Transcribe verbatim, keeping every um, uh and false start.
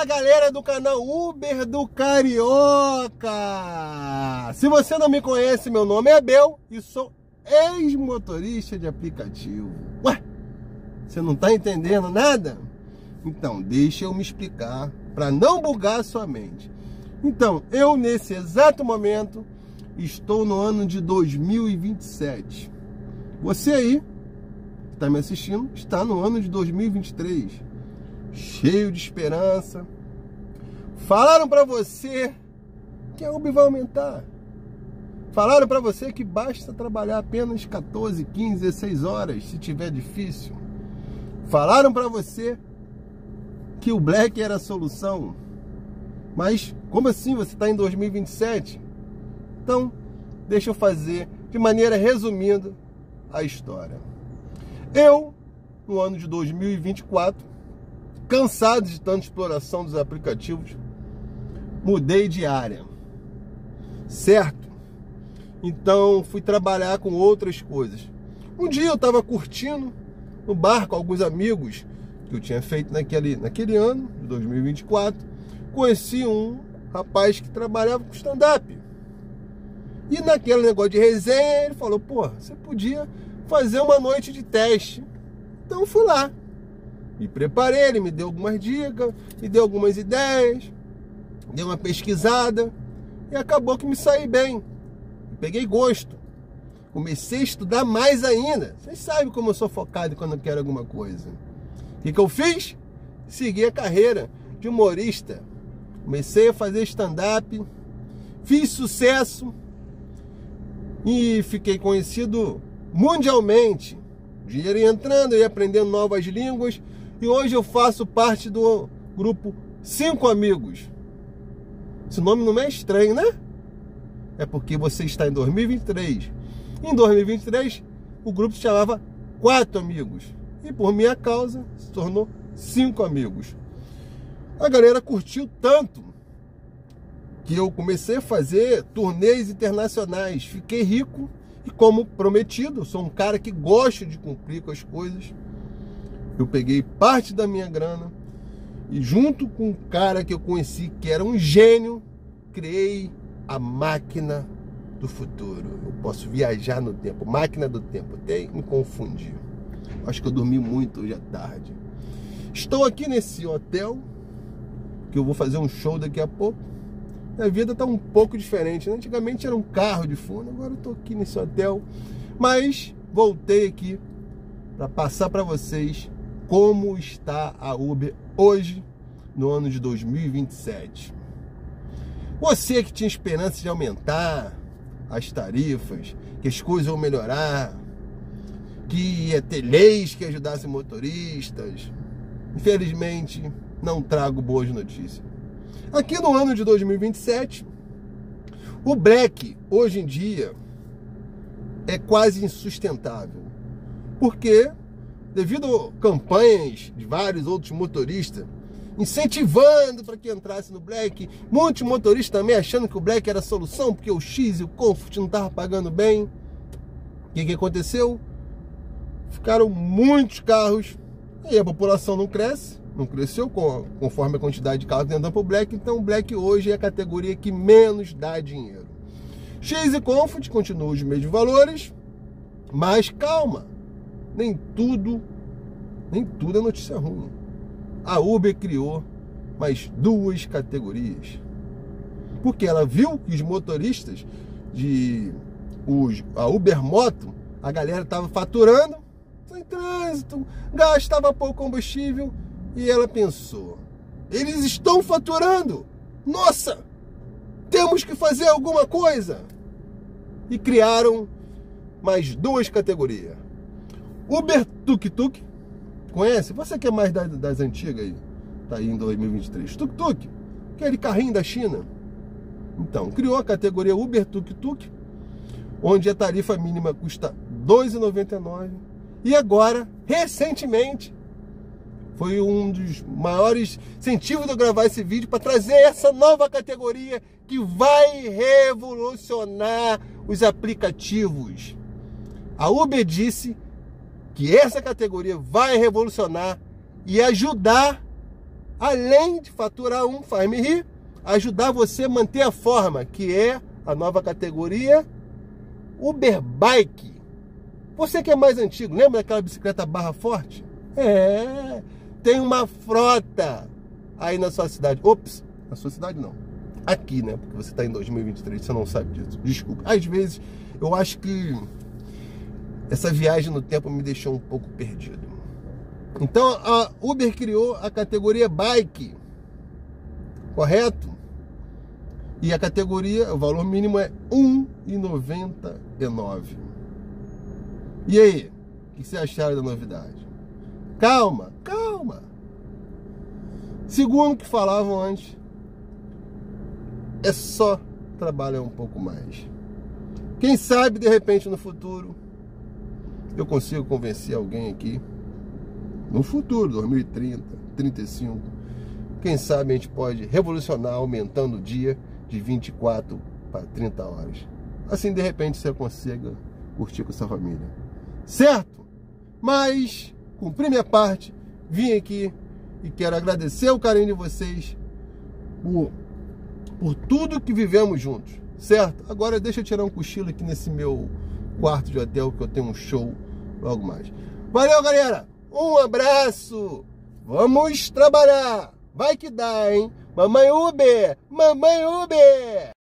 Fala, galera do canal Uber do Carioca! Se você não me conhece, meu nome é Abel e sou ex-motorista de aplicativo. Ué, você não tá entendendo nada? Então, deixa eu me explicar para não bugar a sua mente. Então, eu nesse exato momento estou no ano de dois mil e vinte e sete. Você aí, que está me assistindo, está no ano de dois mil e vinte e três. Cheio de esperança. Falaram para você que a Uber vai aumentar. Falaram para você que basta trabalhar apenas quatorze, quinze, dezesseis horas se tiver difícil. Falaram para você que o Black era a solução. Mas como assim você está em dois mil e vinte e sete? Então, deixa eu fazer de maneira resumida a história. Eu, no ano de dois mil e vinte e quatro, cansado de tanta exploração dos aplicativos, mudei de área, certo? Então fui trabalhar com outras coisas. Um dia eu estava curtindo no bar com alguns amigos que eu tinha feito naquele, naquele ano, de dois mil e vinte e quatro. Conheci um rapaz que trabalhava com stand-up. E naquele negócio de resenha, ele falou, pô, você podia fazer uma noite de teste. Então fui lá. Me preparei, ele me deu algumas dicas, me deu algumas ideias, dei uma pesquisada e acabou que me saí bem. Peguei gosto. Comecei a estudar mais ainda. Vocês sabem como eu sou focado quando eu quero alguma coisa. O que que eu fiz? Segui a carreira de humorista. Comecei a fazer stand-up, fiz sucesso e fiquei conhecido mundialmente. Dinheiro ia entrando, ia aprendendo novas línguas. E hoje eu faço parte do grupo Cinco Amigos. Esse nome não é estranho, né? É porque você está em dois mil e vinte e três. Em dois mil e vinte e três, o grupo se chamava Quatro Amigos. E por minha causa, se tornou Cinco Amigos. A galera curtiu tanto que eu comecei a fazer turnês internacionais. Fiquei rico e, como prometido, sou um cara que gosta de cumprir com as coisas. Eu peguei parte da minha grana e, junto com um cara que eu conheci que era um gênio, criei a máquina do futuro. Eu posso viajar no tempo. Máquina do tempo. Até me confundi. Acho que eu dormi muito hoje à tarde. Estou aqui nesse hotel, que eu vou fazer um show daqui a pouco. A vida está um pouco diferente, né? Antigamente era um carro de fundo, agora eu estou aqui nesse hotel. Mas voltei aqui para passar para vocês como está a Uber hoje, no ano de dois mil e vinte e sete. Você que tinha esperança de aumentar as tarifas, que as coisas vão melhorar, que ia ter leis que ajudassem motoristas, infelizmente não trago boas notícias. Aqui no ano de dois mil e vinte e sete, o Black, hoje em dia, é quase insustentável. Porque, devido a campanhas de vários outros motoristas, incentivando para que entrasse no Black, muitos motoristas também achando que o Black era a solução, porque o X e o Comfort não estavam pagando bem. O que, que aconteceu? Ficaram muitos carros e a população não cresce, não cresceu conforme a quantidade de carros entrando para o Black, então o Black hoje é a categoria que menos dá dinheiro. X e Comfort continuam os mesmos valores, mas calma, nem tudo, nem tudo é notícia ruim. A Uber criou mais duas categorias, porque ela viu que os motoristas de os, a Uber Moto, a galera estava faturando em trânsito, gastava pouco combustível, e ela pensou, eles estão faturando, nossa, temos que fazer alguma coisa. E criaram mais duas categorias. Uber Tuk Tuk, conhece? Você que é mais das, das antigas aí, tá aí em dois mil e vinte e três. Tuk Tuk, aquele carrinho da China. Então, criou a categoria Uber Tuk Tuk, onde a tarifa mínima custa dois reais e noventa e nove centavos. E agora, recentemente, foi um dos maiores incentivos de eu gravar esse vídeo para trazer essa nova categoria que vai revolucionar os aplicativos. A Uber disse que essa categoria vai revolucionar e ajudar além de faturar um faz-me rir, ajudar você a manter a forma, que é a nova categoria Uber Bike. Você que é mais antigo, lembra daquela bicicleta barra forte? É, tem uma frota aí na sua cidade. Ops, na sua cidade não. Aqui, né? Porque você está em dois mil e vinte e três, você não sabe disso. Desculpa. Às vezes, eu acho que essa viagem no tempo me deixou um pouco perdido. Então, a Uber criou a categoria Bike. Correto? E a categoria, o valor mínimo é um real e noventa e nove centavos. E aí? O que você acharam da novidade? Calma, calma. Segundo o que falavam antes, é só trabalhar um pouco mais. Quem sabe, de repente, no futuro, eu consigo convencer alguém aqui. No futuro, dois mil e trinta, trinta e cinco. Quem sabe a gente pode revolucionar aumentando o dia de vinte e quatro para trinta horas. Assim, de repente, você consiga curtir com sua família. Certo? Mas, cumpri minha parte, vim aqui e quero agradecer o carinho de vocês por, por tudo que vivemos juntos. Certo? Agora deixa eu tirar um cochilo aqui nesse meu quarto de hotel, que eu tenho um show logo mais. Valeu, galera! Um abraço! Vamos trabalhar! Vai que dá, hein? Mamãe Uber! Mamãe Uber!